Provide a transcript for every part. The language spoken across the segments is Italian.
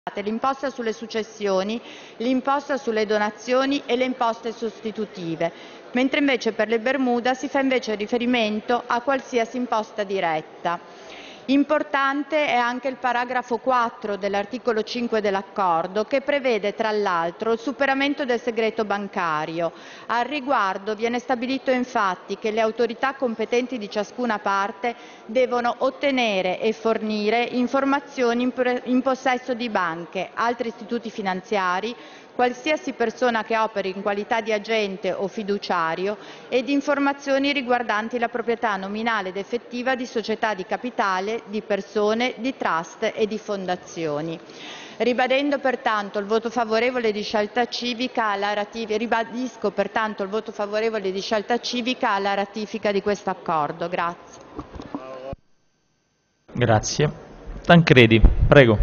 l'imposta sulle successioni, l'imposta sulle donazioni e le imposte sostitutive, mentre invece per le Bermuda si fa invece riferimento a qualsiasi imposta diretta. Importante è anche il paragrafo 4 dell'articolo 5 dell'accordo, che prevede tra l'altro il superamento del segreto bancario. Al riguardo viene stabilito infatti che le autorità competenti di ciascuna parte devono ottenere e fornire informazioni in possesso di banche, altri istituti finanziari, qualsiasi persona che operi in qualità di agente o fiduciario ed informazioni riguardanti la proprietà nominale ed effettiva di società di capitale, di persone, di trust e di fondazioni. Ribadendo pertanto il voto favorevole di Scelta Civica alla ribadisco pertanto il voto favorevole di Scelta Civica alla ratifica di questo accordo. Grazie. Grazie. Tancredi, prego.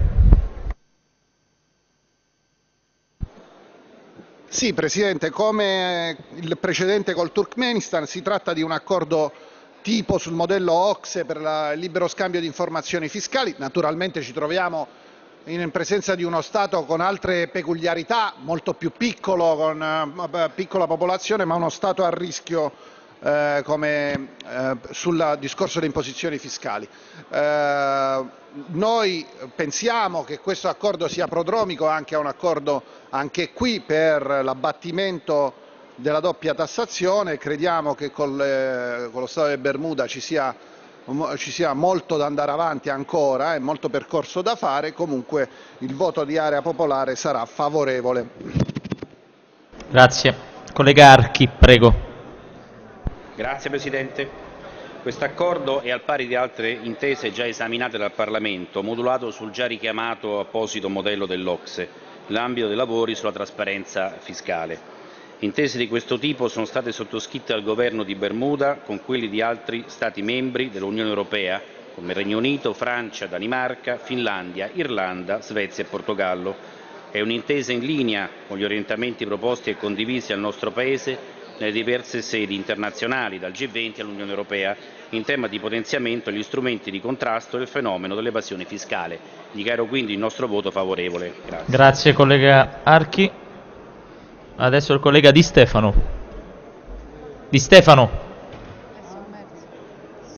Sì, Presidente, come il precedente col Turkmenistan si tratta di un accordo tipo sul modello OCSE per il libero scambio di informazioni fiscali. Naturalmente ci troviamo in presenza di uno Stato con altre peculiarità, molto più piccolo, con piccola popolazione, ma uno Stato a rischio sul discorso delle imposizioni fiscali. Noi pensiamo che questo accordo sia prodromico anche a un accordo anche qui per l'abbattimento della doppia tassazione. Crediamo che con lo Stato delle Bermuda ci sia molto da andare avanti ancora e molto percorso da fare. Comunque il voto di Area Popolare sarà favorevole. Grazie. Collega Archi, prego. Grazie Presidente. Questo accordo è al pari di altre intese già esaminate dal Parlamento, modulato sul già richiamato apposito modello dell'OCSE, nell'ambito dei lavori sulla trasparenza fiscale. Intese di questo tipo sono state sottoscritte dal Governo di Bermuda con quelli di altri Stati membri dell'Unione Europea, come Regno Unito, Francia, Danimarca, Finlandia, Irlanda, Svezia e Portogallo. È un'intesa in linea con gli orientamenti proposti e condivisi dal nostro Paese nelle diverse sedi internazionali, dal G20 all'Unione Europea, in tema di potenziamento degli strumenti di contrasto del fenomeno dell'evasione fiscale. Dichiaro quindi il nostro voto favorevole. Grazie. Grazie collega Archi. Adesso il collega Di Stefano. Di Stefano.